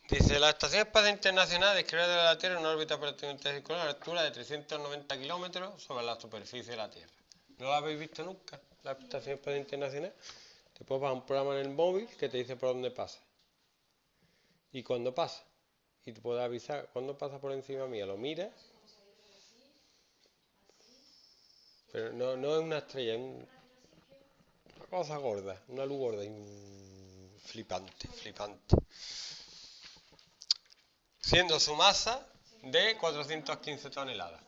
Dice, la Estación Espacial Internacional describe de la Tierra una órbita prácticamente circular a una altura de 390 kilómetros sobre la superficie de la Tierra. ¿No la habéis visto nunca, la Estación Espacial Internacional? Te puedes bajar un programa en el móvil que te dice por dónde pasa y cuándo pasa. Y te puede avisar cuándo pasa por encima mía. Lo miras, pero no es una estrella, es una cosa gorda, una luz gorda. Flipante, flipante. Siendo su masa de 415 toneladas.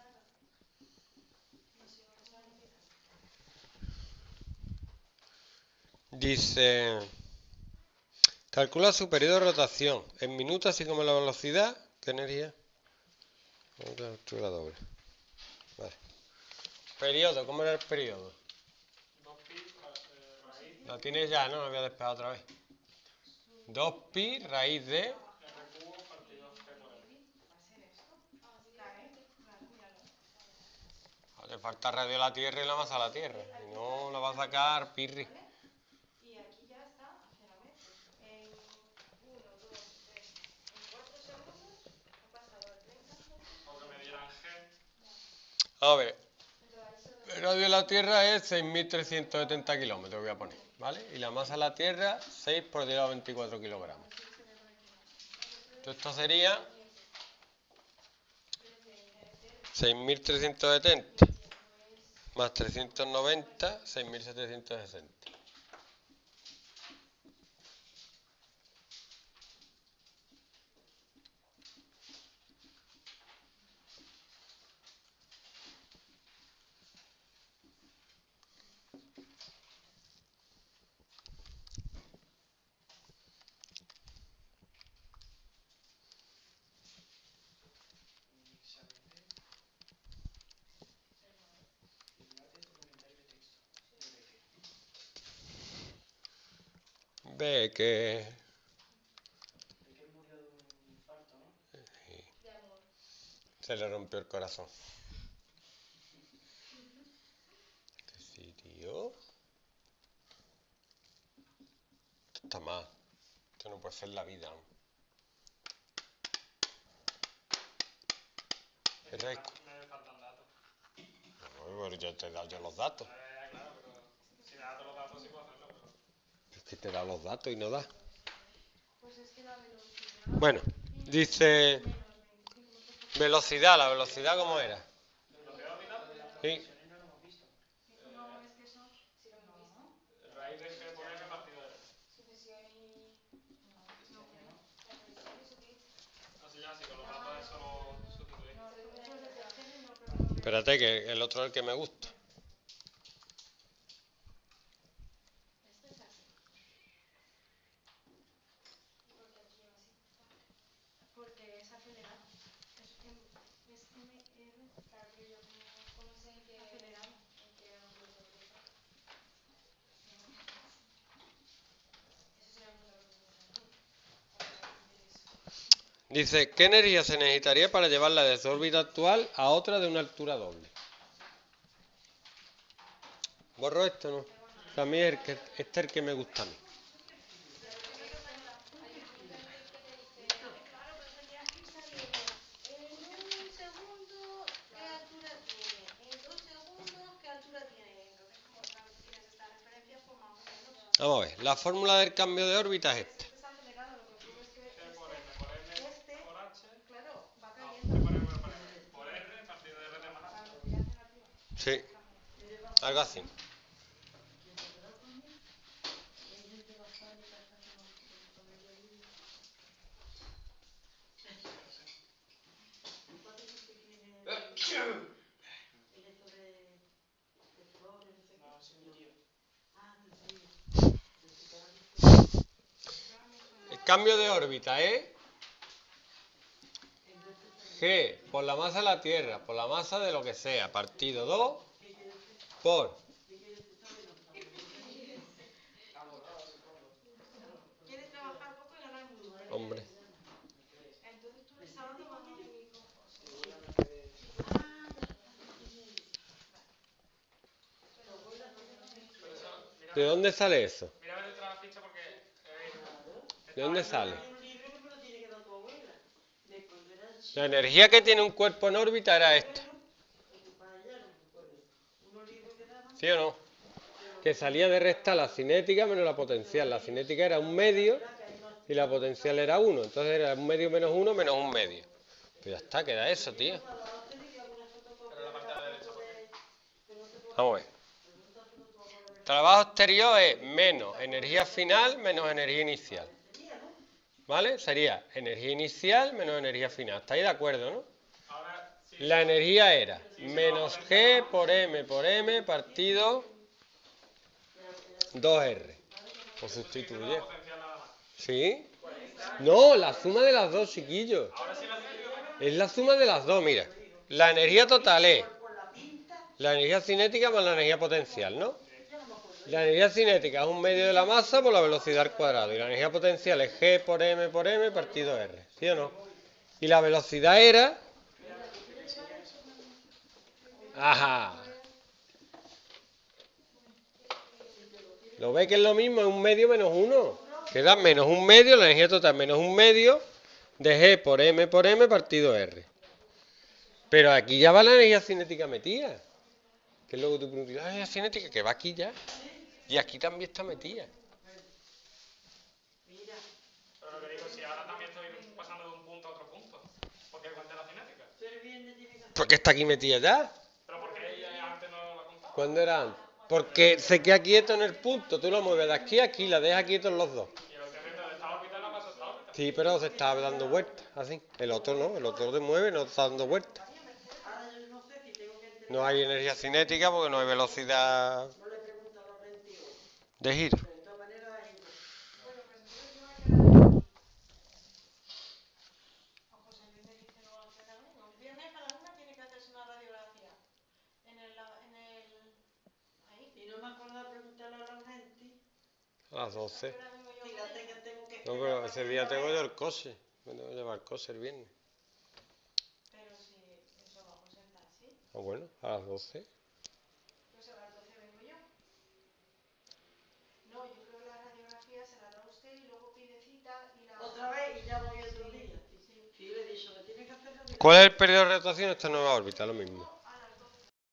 Dice, calcula su periodo de rotación en minutos, así como la velocidad. ¿Qué energía? Altura doble. Vale. Periodo, ¿cómo era el periodo? 2pi raíz. Lo tienes ya, ¿no? Me voy a despegar otra vez. 2pi raíz de... R cubo partido G por L. Le falta radio a la Tierra y la masa a la Tierra. Y no la va a sacar pirri. Y aquí ya está a 0 metros. En 1, 2, 3, en 4 segundos ha pasado de 30 metros. Aunque me dieran G. A ver, el radio de la Tierra es 6.370 kilómetros, voy a poner, ¿vale? Y la masa de la Tierra, 6 por 10 a 24 kilogramos. Entonces esto sería 6.370 más 390, 6.760. Ve que... ¿De que murió de un infarto, no? De amor. Se le rompió el corazón. Sí, tío. Esto está mal. Esto no puede ser la vida. Me faltan datos. No, pero yo te he dado yo los datos. Claro, pero si me das todos los datos sí puedo hacerlo, pero... Es que te da los datos y no da. Pues es que la velocidad... Bueno, dice... Velocidad, ¿la velocidad cómo era? ¿Velocidad orbital? Sí. No lo hemos visto. No, es que eso... Si lo hemos visto. Raíz de G por R partido de L. Sucesión y... No, Así ya, si con los datos eso lo sustituís. Espérate, que el otro es el que me gusta. Esto es así. Porque es acelerado. Es MR, claro, pero yo como sé que acelerado. En que no lo puedo utilizar. Eso será muy largo. Dice, ¿qué energía se necesitaría para llevarla de su órbita actual a otra de una altura doble? ¿Borro esto o no? A mí este es el que me gusta a mí. En un segundo, ¿qué altura tiene? En 2 segundos, ¿qué altura tiene? Entonces, como otra vez tienes esta referencia, pues más o menos. Vamos a ver, la fórmula del cambio de órbita es esta. Está acelerado, lo que ocurre es que G por M por L por H. claro, va No, cayendo. G por M por M. Por R partido de R de más H. Sí, algo así. El cambio de órbita es G por la masa de la Tierra, por la masa de lo que sea, partido 2 por... Quiere trabajar poco y ganar mucho. Hombre, Entonces tú le estás dando más cosas. Pero eso, ¿de dónde sale eso? mira a ver detrás la ficha porque... ¿De dónde sale? Un libro que me lo tiene que dar tu La energía que tiene un cuerpo en órbita era esta. ¿Sí o no? Que salía de recta la cinética menos la potencial. La cinética era un medio y la potencial era 1. Entonces era un medio menos 1 menos un medio. Pues ya está, queda eso, tío. Vamos a ver. Trabajo exterior es menos energía final menos energía inicial. ¿Vale? Sería energía inicial menos energía final. ¿Estáis de acuerdo, no? Ahora, sí. La energía era menos G por M partido 2R. O sustituye. Potencial nada más. ¿Sí? No, la suma de las dos, chiquillos. Ahora sí la cinética. Es la suma de las dos, mira. La energía total es la energía cinética más la energía potencial, ¿no? La energía cinética es un medio de la masa por la velocidad al cuadrado. Y la energía potencial es G por M partido R. ¿Sí o no? Y la velocidad era... Ajá. ¿Lo ve que es lo mismo? Es un medio menos 1. Queda menos un medio, la energía total menos un medio de G por M partido R. Pero aquí ya va la energía cinética metida. Que es lo que tú preguntas, la energía cinética que va aquí ya. Y aquí también está metida. Pero lo que digo, si ahora también estoy pasando de un punto a otro punto. ¿Por qué cuenta la cinética? Porque está aquí metida ya. Pero porque ella antes no la contaba. ¿Cuándo era antes? Porque se queda quieto en el punto. Tú lo mueves de aquí a aquí, la dejas quieto en los dos. Y el obviamente de esta órbita no pasa a esta órbita. Sí, pero se está dando vueltas, así. El otro no, el otro te mueve, no está dando vueltas. No hay energía cinética porque no hay velocidad de giro. El viernes a la 1 tiene que hacerse una radiografía. Y no me acuerdo de preguntarle a la gente. A las 12. Fíjate que tengo que No, pero ese día tengo yo el coche. Me tengo que llevar el coche el viernes. Pero si eso va a presentar así, Ah, bueno, a las 12. pues a las 12 vengo yo. No, yo creo que la radiografía se la da usted y luego pide cita y la... otra vez y ya voy otro día. Sí, le he dicho que tiene que hacerlo. ¿Cuál es el periodo de rotación de esta nueva órbita? Lo mismo.